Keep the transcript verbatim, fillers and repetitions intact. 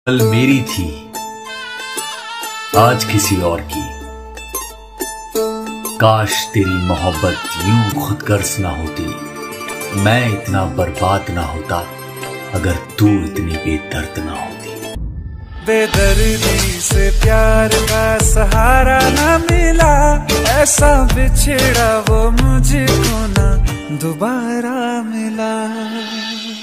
कल मेरी थी, आज किसी और की। काश तेरी मोहब्बत यूं खुदगर्ज ना होती, मैं इतना बर्बाद ना होता, अगर तू इतनी बेदर्द ना होती। बेदर्दी से प्यार का सहारा ना मिला, ऐसा बिछड़ा वो मुझको ना दोबारा मिला।